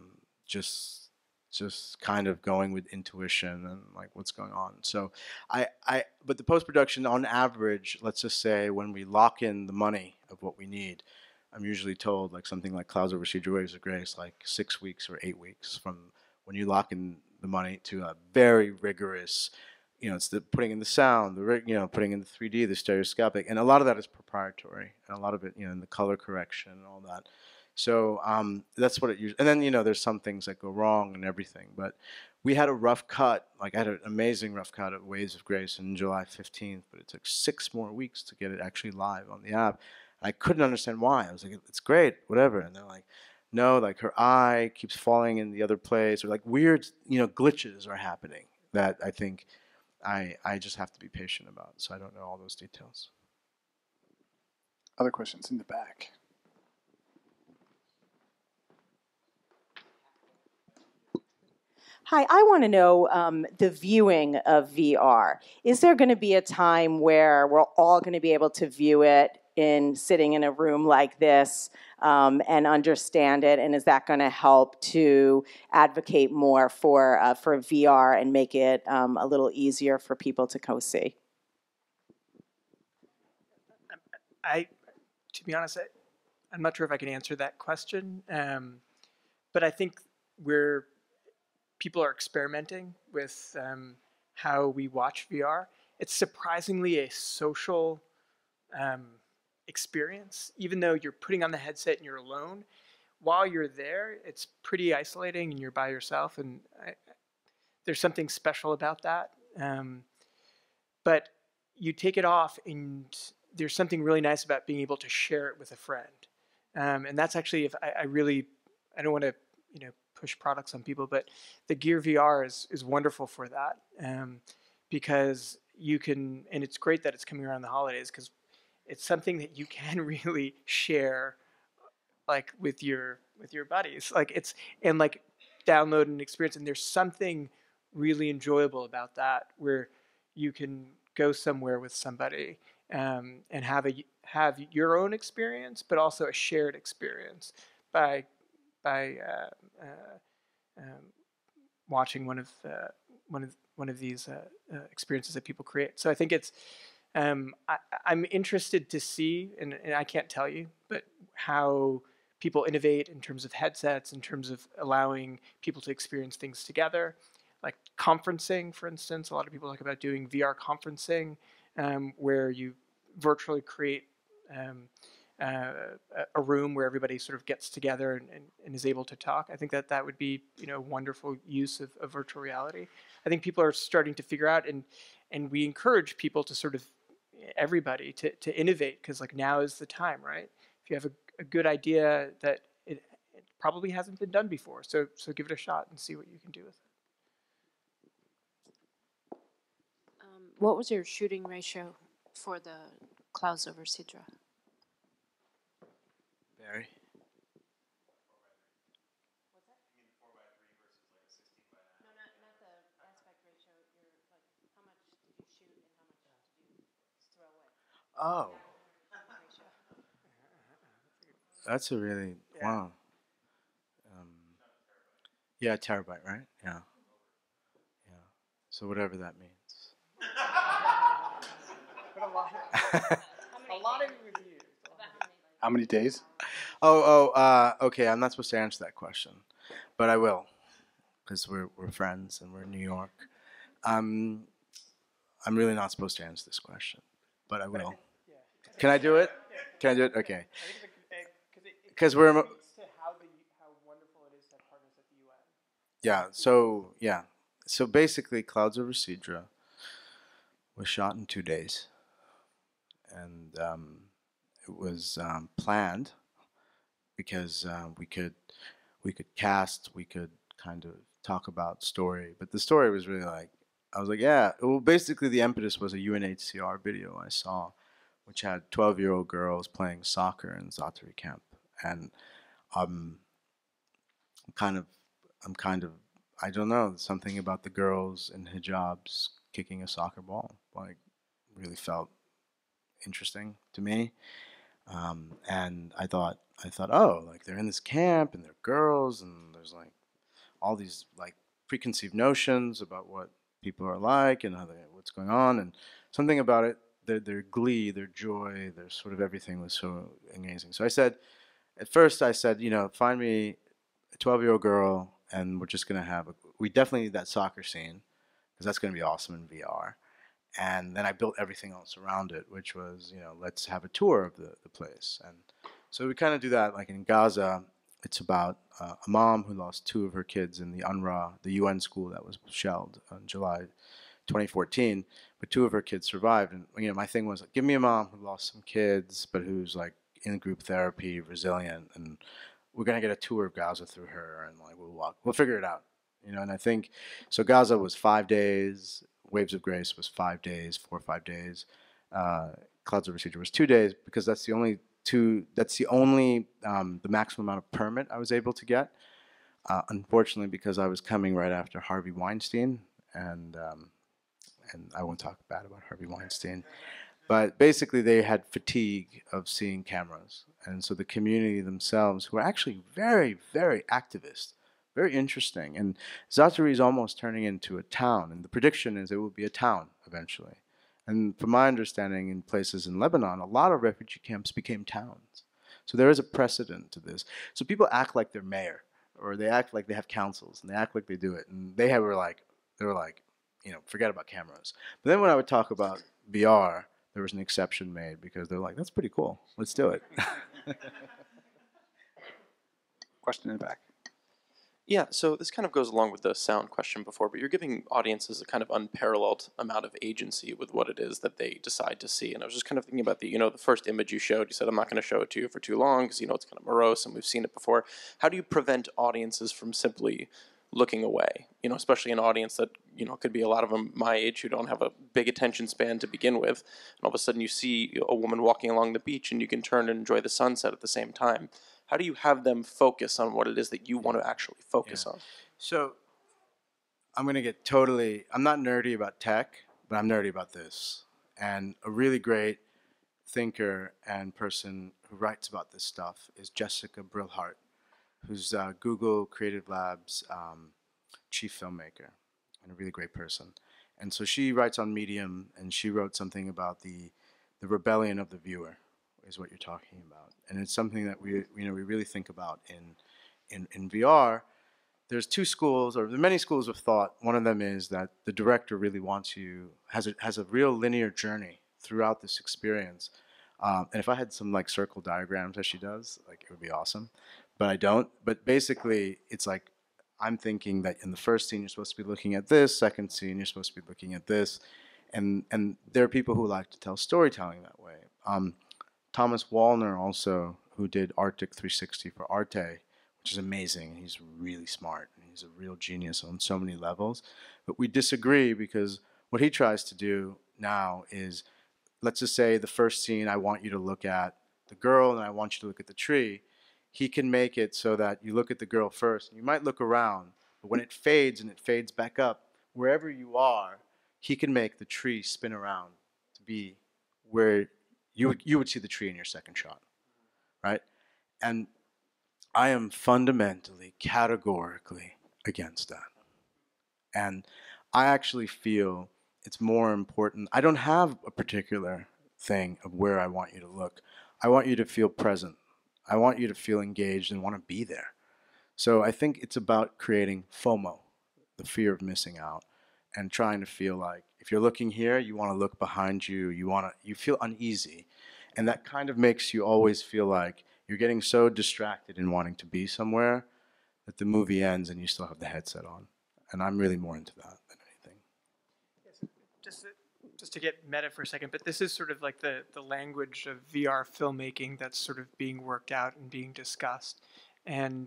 S3: just kind of going with intuition and like what's going on. So but the post-production on average, let's just say when we lock in the money of what we need, I'm usually told like something like Clouds Over Sidra, Waves of Grace, like 6 weeks or 8 weeks from when you lock in the money to a very rigorous, it's the putting in the sound, putting in the 3D, the stereoscopic, and a lot of that is proprietary, and a lot of it, in the color correction and all that. So that's what it usually, and then, there's some things that go wrong and everything, but we had a rough cut, like I had an amazing rough cut of Waves of Grace on July 15th, but it took 6 more weeks to get it actually live on the app. I couldn't understand why. I was like, it's great, whatever. And they're like, no, like her eye keeps falling in the other place, or like weird, glitches are happening that I think I just have to be patient about. So I don't know all those details.
S1: Other questions in the back?
S14: Hi, I want to know the viewing of VR. Is there going to be a time where we're all going to be able to view it sitting in a room like this and understand it? And is that going to help to advocate more for VR and make it a little easier for people to go see?
S2: To be honest, I'm not sure if I can answer that question, but I think people are experimenting with how we watch VR. It's surprisingly a social experience, even though you're putting on the headset and you're alone. While you're there, it's pretty isolating and you're by yourself, and there's something special about that. But you take it off and there's something really nice about being able to share it with a friend. And that's actually, I don't want to push products on people. But the Gear VR is wonderful for that, because you can, and it's great that it's coming around the holidays, because it's something that you can really share, like with your buddies, like it's, and like download an experience, and there's something really enjoyable about that, where you can go somewhere with somebody, and have your own experience, but also a shared experience by watching one of these experiences that people create. So I think it's, I'm interested to see, and I can't tell you, but how people innovate in terms of headsets, in terms of allowing people to experience things together, like conferencing, for instance. A lot of people talk about doing VR conferencing, where you virtually create a room where everybody sort of gets together and is able to talk. I think that would be, wonderful use of virtual reality. I think people are starting to figure out, and we encourage people to sort of, everybody to innovate, because like now is the time, right? If you have a good idea that it probably hasn't been done before, so give it a shot and see what you can do with it.
S15: What was your shooting ratio for the clouds over Sidra?
S3: Barry? Oh. That's a really, wow. Yeah, terabyte, right? Yeah. Yeah. So whatever that means.
S2: But a lot of reviews.
S1: How many days?
S3: Okay, I'm not supposed to answer that question, but I will, because we're friends and we're in New York. I'm really not supposed to answer this question, but I will. Can I do it? Can I do it? Okay. Because we're.
S2: How wonderful it is to have partners at the UN.
S3: Yeah. So basically, Clouds Over Sidra was shot in 2 days, and it was planned because we could cast, we could kind of talk about story, but the story was really like, I was like, yeah. Well, basically, the impetus was a UNHCR video I saw, which had 12-year-old girls playing soccer in Zaatari camp, and I'm kind of, I don't know, something about the girls in hijabs kicking a soccer ball, like, really felt interesting to me. And I thought, oh, like, they're in this camp and they're girls, and there's like all these like preconceived notions about what people are like and what's going on, and something about it, their glee, their joy, their sort of everything was so amazing. So I said, at first I said, find me a 12-year-old girl, and we're just gonna we definitely need that soccer scene, because that's gonna be awesome in VR. And then I built everything else around it, which was, let's have a tour of the place. And so we kind of do that, like in Gaza. It's about a mom who lost 2 of her kids in the UNRWA, the UN school that was shelled in July 2014, but 2 of her kids survived. And my thing was, like, give me a mom who lost some kids, but who's like in group therapy, resilient, and we're gonna get a tour of Gaza through her, and like we'll figure it out, And I think so. Gaza was 5 days. Waves of Grace was 5 days, 4 or 5 days. Clouds Over Sidra was 2 days, because that's the only the maximum amount of permit I was able to get. Unfortunately, because I was coming right after Harvey Weinstein, and I won't talk bad about Harvey Weinstein, but basically they had fatigue of seeing cameras, and so the community themselves, who are actually very, very activist, very interesting, and Zaatari is almost turning into a town, and the prediction is it will be a town eventually. And from my understanding, in places in Lebanon, a lot of refugee camps became towns. So there is a precedent to this. So people act like they're mayor, or they act like they have councils, and they act like they do it. And they were like, forget about cameras. But then when I would talk about VR, there was an exception made, because they're like, that's pretty cool. Let's do it.
S1: Question in the back.
S16: Yeah, so this kind of goes along with the sound question before, but you're giving audiences a kind of unparalleled amount of agency with what it is that they decide to see. And I was just kind of thinking about the first image you showed. You said, I'm not going to show it to you for too long because, it's kind of morose and we've seen it before. How do you prevent audiences from simply looking away? Especially an audience that, could be a lot of them my age who don't have a big attention span to begin with. And all of a sudden you see a woman walking along the beach and you can turn and enjoy the sunset at the same time. How do you have them focus on what it is that you want to actually focus on?
S3: So I'm going to get I'm not nerdy about tech, but I'm nerdy about this. And a really great thinker and person who writes about this stuff is Jessica Brilhart, who's Google Creative Labs chief filmmaker and a really great person. And so she writes on Medium, and she wrote something about the rebellion of the viewer, is what you're talking about. And it's something that we really think about in VR. There's two schools, or there are many schools of thought. One of them is that the director really has a real linear journey throughout this experience. And if I had some circle diagrams as she does, it would be awesome. But I don't. But basically, it's I'm thinking that in the first scene, you're supposed to be looking at this. Second scene, you're supposed to be looking at this. And there are people who like to tell storytelling that way. Thomas Wallner also, who did Arctic 360 for Arte, which is amazing. He's really smart. He's a real genius on so many levels. But we disagree because what he tries to do now is, let's just say the first scene, I want you to look at the girl and I want you to look at the tree. He can make it so that you look at the girl first. And you might look around, but when it fades and it fades back up, wherever you are, he can make the tree spin around to be where you would see the tree in your second shot, right? And I am fundamentally, categorically against that. And I actually feel it's more important. I don't have a particular thing of where I want you to look. I want you to feel present. I want you to feel engaged and want to be there. So I think it's about creating FOMO, the fear of missing out, and trying to feel like if you're looking here, you want to look behind you. You feel uneasy, and that kind of makes you always feel like you're getting so distracted in wanting to be somewhere that the movie ends and you still have the headset on. And I'm really more into that than anything.
S2: Yes, just to get meta for a second, but this is sort of like the language of VR filmmaking that's sort of being worked out and being discussed. And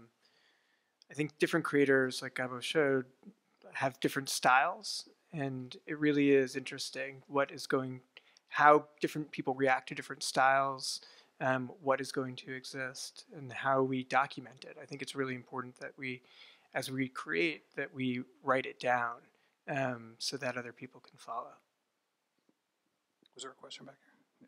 S2: I think different creators, like Gabo showed, have different styles. And it really is interesting how different people react to different styles, what is going to exist, and how we document it. I think it's really important that as we create, that we write it down so that other people can follow.
S1: Was there a question back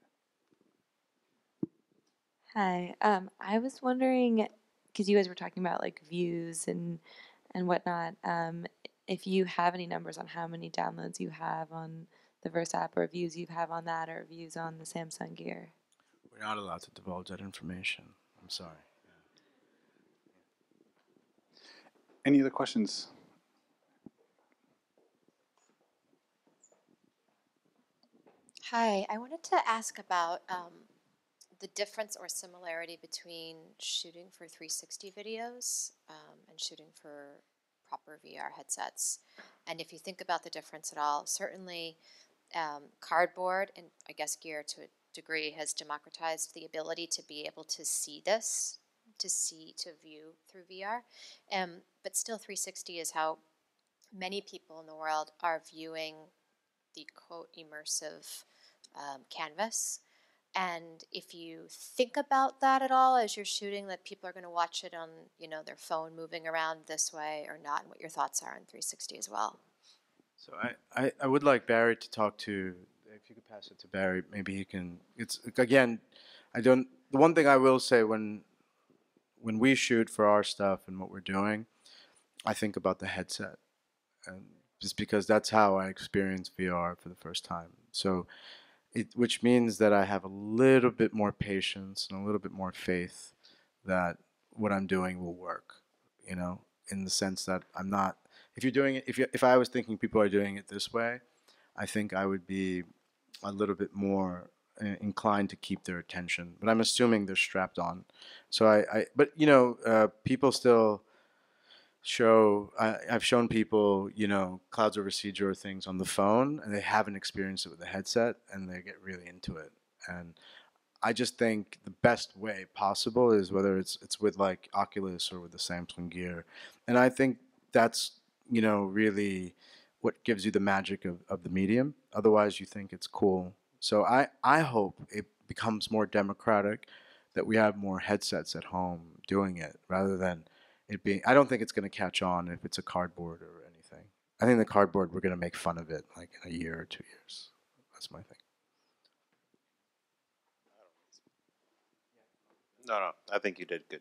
S1: here?
S17: Hi, I was wondering, because you guys were talking about views and whatnot, if you have any numbers on how many downloads you have on the Verse app, or views you have on that, or views on the Samsung Gear.
S3: We're not allowed to divulge that information. I'm sorry.
S1: Any other questions?
S18: Hi, I wanted to ask about the difference or similarity between shooting for 360 videos and shooting for proper VR headsets. And if you think about the difference at all, certainly cardboard and I guess gear to a degree has democratized the ability to be able to see this, to view through VR. But still 360 is how many people in the world are viewing the quote immersive canvas. And if you think about that at all as you're shooting, that people are going to watch it on their phone moving around this way or not, and what your thoughts are on 360 as well.
S3: So I would like Barry to talk to, if you could pass it to Barry, maybe he can, it's again, the one thing I will say when we shoot for our stuff and what we're doing, I think about the headset, and just because that's how I experienced VR for the first time. So which means that I have a little bit more patience and a little bit more faith that what I'm doing will work, in the sense that I'm not, if you're doing it, if I was thinking people are doing it this way, I think I would be a little bit more inclined to keep their attention, but I'm assuming they're strapped on. So but people still, I've shown people, you know, clouds over siege or things on the phone, and they haven't experienced it with a headset, and they get really into it. And I just think the best way possible is whether it's with like Oculus or with the sampling gear, and I think that's, you know, really what gives you the magic of the medium. Otherwise, you think it's cool. So I hope it becomes more democratic, that we have more headsets at home doing it rather than it being. I don't think it's going to catch on if it's a cardboard or anything. I think the cardboard, we're going to make fun of it like in a year or 2 years. That's my thing.
S9: No, I think you did good.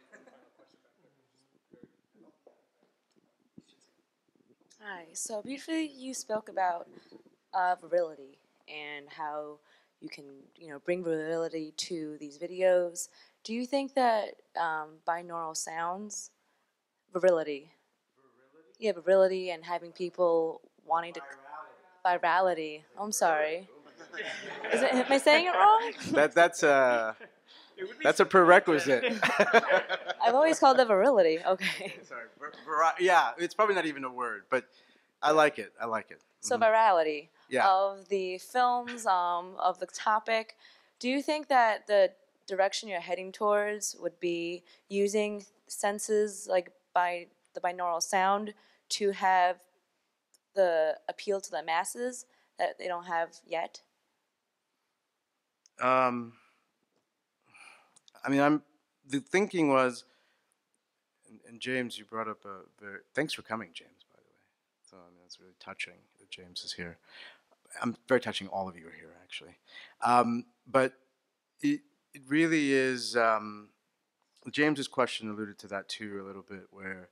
S19: Hi. So briefly, you spoke about virility and how you can, you know, bring virility to these videos. Do you think that binaural sounds, virility? Yeah, virility and having people wanting to virality. I'm sorry. Am I saying it wrong?
S3: That's a prerequisite.
S19: I've always called it virility. Okay.
S3: Sorry. Yeah, it's probably not even a word, but I like it. I like it.
S19: So virality
S3: Yeah.
S19: of the films, of the topic. Do you think that the direction you're heading towards would be using senses like by the binaural sound to have the appeal to the masses that they don't have yet?
S3: I mean, the thinking was, and James, you brought up thanks for coming, James, by the way. So I mean, it's really touching that James is here. I'm very touching all of you are here, actually. But it really is, James's question alluded to that too a little bit, where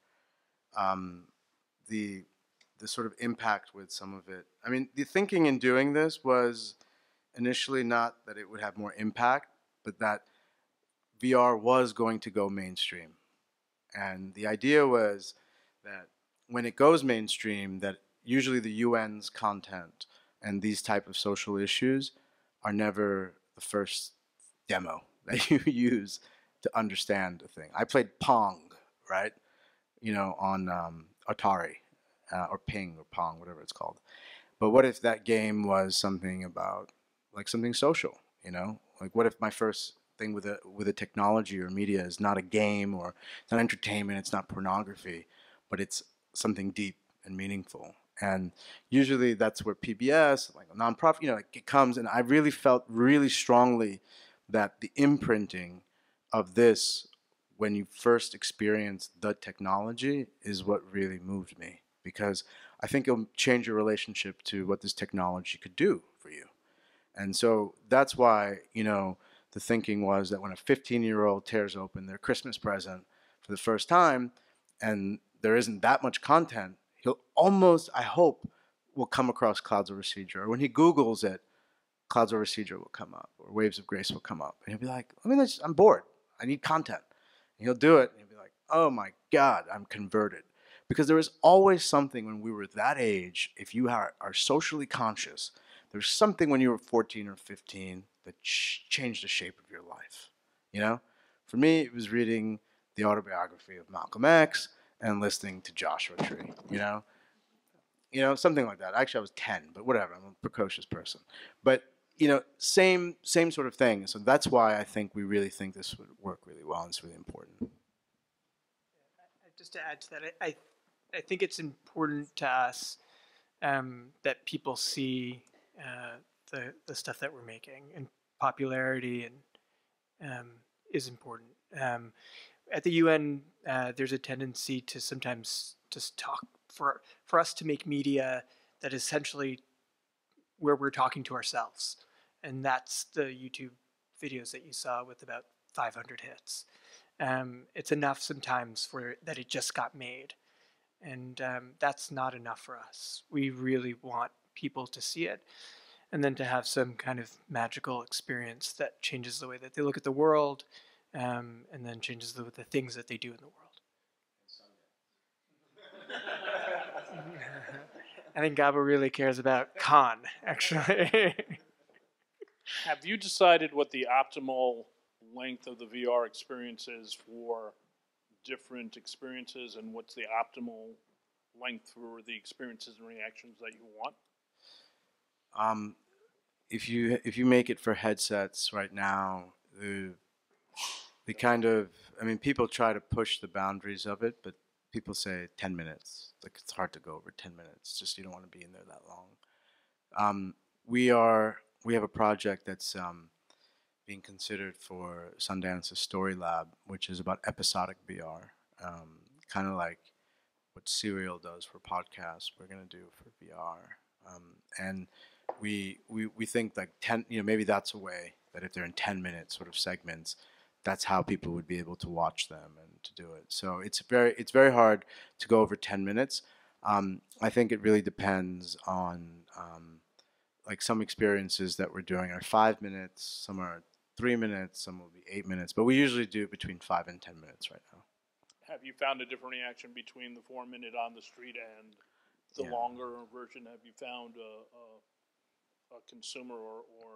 S3: the sort of impact with some of it. I mean, the thinking in doing this was initially not that it would have more impact, but that VR was going to go mainstream. And the idea was that when it goes mainstream, that usually the UN's content and these type of social issues are never the first demo that you use to understand a thing. I played Pong, right? You know, on Atari, or Ping, or Pong, whatever it's called. But what if that game was something about, like something social, you know? Like what if my first thing with a technology or media is not a game, or it's not entertainment, it's not pornography, but it's something deep and meaningful. And usually that's where PBS, like a nonprofit, you know, like it comes. And I really felt really strongly that the imprinting of this, when you first experience the technology, is what really moved me, because I think it'll change your relationship to what this technology could do for you. And so that's why, you know, the thinking was that when a 15-year-old tears open their Christmas present for the first time, and there isn't that much content, he'll almost, I hope, will come across Clouds Over Siege. Or when he Googles it, Clouds Over Siege will come up, or Waves of Grace will come up. And he'll be like, I mean, I'm bored. I need content. And he'll do it, and he'll be like, oh my God, I'm converted. Because there was always something when we were that age, if you are socially conscious, there's something when you were 14 or 15 that changed the shape of your life. You know? For me, it was reading the autobiography of Malcolm X and listening to Joshua Tree, you know? You know, something like that. Actually, I was 10, but whatever. I'm a precocious person. But, you know, same sort of thing. So that's why I think we really think this would work really well, and it's really important.
S2: Just to add to that, I think it's important to us that people see the stuff that we're making, and popularity and is important. At the UN, there's a tendency to sometimes just talk for us to make media that is essentially where we're talking to ourselves, and that's the YouTube videos that you saw with about 500 hits. It's enough sometimes for that it just got made, and that's not enough for us. We really want people to see it, and then to have some kind of magical experience that changes the way that they look at the world, and then changes the things that they do in the world. I think Gabo really cares about Khan, actually.
S20: Have you decided what the optimal length of the VR experience is for different experiences and what's the optimal length for the experiences and reactions that you want?
S3: If you make it for headsets right now, the kind of, I mean, people try to push the boundaries of it, but people say 10 minutes. Like, it's hard to go over 10 minutes. Just you don't want to be in there that long. We have a project that's being considered for Sundance's Story Lab, which is about episodic VR, kind of like what Serial does for podcasts. We're gonna do for VR, and we think like 10, maybe that's a way that if they're in 10-minute sort of segments, that's how people would be able to watch them and to do it. So it's very hard to go over 10 minutes. I think it really depends on like some experiences that we're doing are 5 minutes, some are 3 minutes, some will be 8 minutes, but we usually do between 5 and 10 minutes right now.
S20: Have you found a different reaction between the 4-minute on the street and the longer version? Have you found a consumer or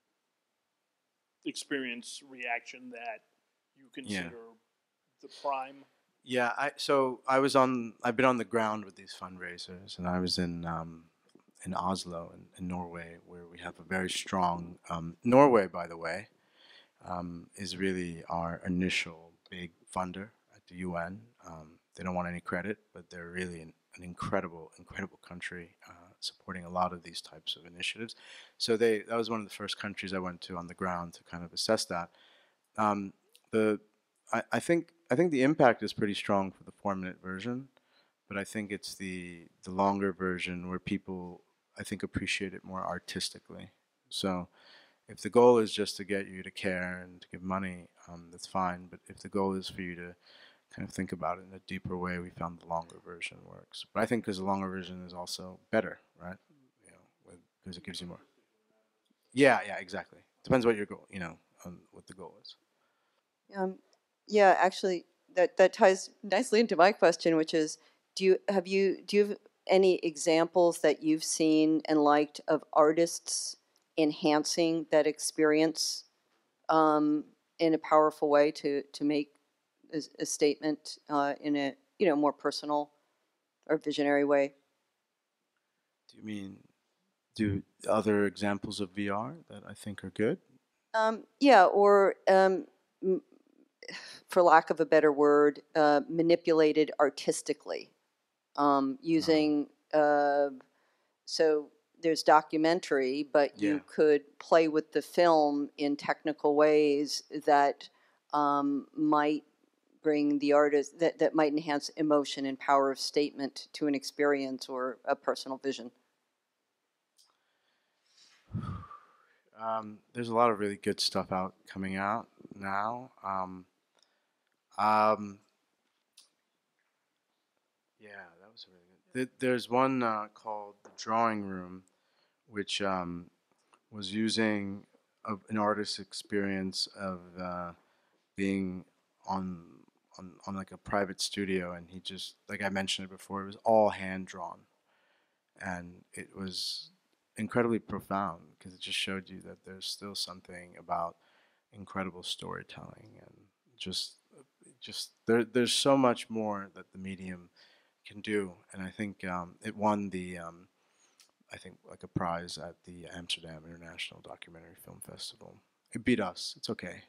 S20: experience reaction that you consider the prime?
S3: Yeah, I've been on the ground with these fundraisers, and I was in Oslo in Norway, where we have a very strong Norway, by the way, is really our initial big funder at the UN. They don't want any credit, but they're really an incredible country, supporting a lot of these types of initiatives. So that was one of the first countries I went to on the ground to kind of assess that. I think the impact is pretty strong for the 4-minute version, but I think it's the longer version where people, I think, appreciate it more artistically. So if the goal is just to get you to care and to give money, that's fine. But if the goal is for you to kind of think about it in a deeper way, we found the longer version works. But I think because the longer version is also better, right? Because it gives you more. Yeah, exactly. Depends what your goal, on what the goal is.
S21: Yeah, actually, that ties nicely into my question, which is, do you have any examples that you've seen and liked of artists enhancing that experience in a powerful way to make a statement in a more personal or visionary way?
S3: Do you mean other examples of VR that I think are good?
S21: Yeah, or for lack of a better word, manipulated artistically, using, so there's documentary, but you could play with the film in technical ways that might bring the artist, that might enhance emotion and power of statement to an experience or a personal vision.
S3: There's a lot of really good stuff coming out now. Yeah, that was really good. There's one called The Drawing Room, which was using an artist's experience of being on like a private studio, and he just, like I mentioned it before, it was all hand drawn, and it was incredibly profound because it just showed you that there's still something about incredible storytelling, and just there's so much more that the medium can do. And I think it won the I think like a prize at the Amsterdam International Documentary Film Festival. It beat us. It's okay.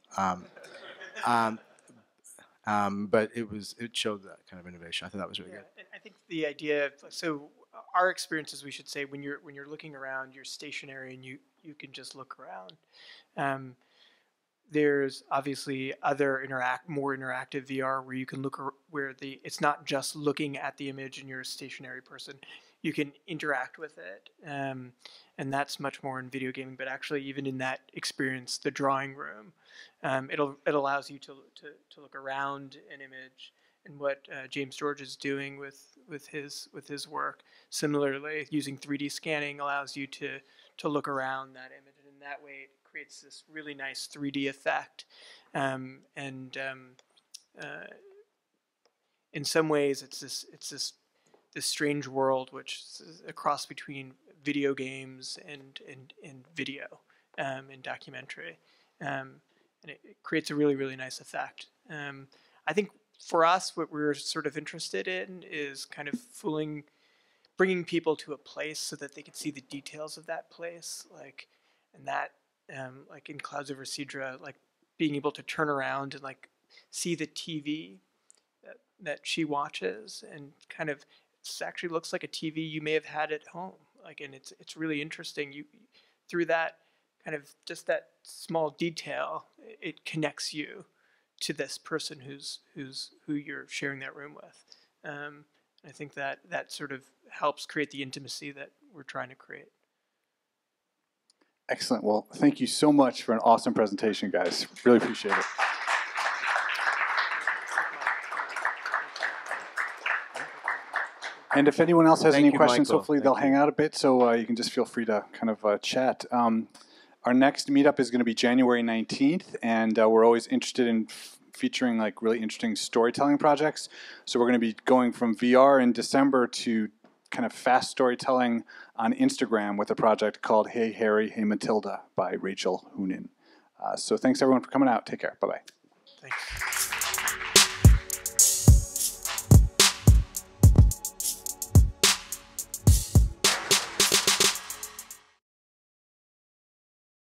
S3: But it showed that kind of innovation. I thought that was really good.
S2: I think the idea of, so our experiences, we should say, when you're looking around, you're stationary and you can just look around. There's obviously other more interactive VR where you can look where it's not just looking at the image and you're a stationary person. You can interact with it, and that's much more in video gaming. But actually, even in that experience, the drawing room, it allows you to look around an image. And what James George is doing with his work, similarly, using 3D scanning allows you to look around that image, and in that way, it creates this really nice 3D effect. In some ways, it's this strange world which is a cross between video games and video and documentary, and it creates a really nice effect. I think for us, what we're sort of interested in is kind of bringing people to a place so that they can see the details of that place, like, and that, like in Clouds Over Cedra, like being able to turn around and like see the TV that she watches, and kind of, it actually looks like a TV you may have had at home, like, and it's really interesting. You, through that kind of just that small detail, it connects you to this person who you're sharing that room with. I think that sort of helps create the intimacy that we're trying to create.
S1: Excellent. Well, thank you so much for an awesome presentation, guys. Really appreciate it. And if anyone else has any questions,
S3: Michael.
S1: hopefully they'll hang out a bit, so you can just feel free to kind of chat. Our next meetup is going to be January 19th, and we're always interested in featuring like really interesting storytelling projects. So we're going to be going from VR in December to kind of fast storytelling on Instagram with a project called Hey Harry, Hey Matilda by Rachel Hoonan. So thanks everyone for coming out. Take care. Bye-bye.
S2: Thanks.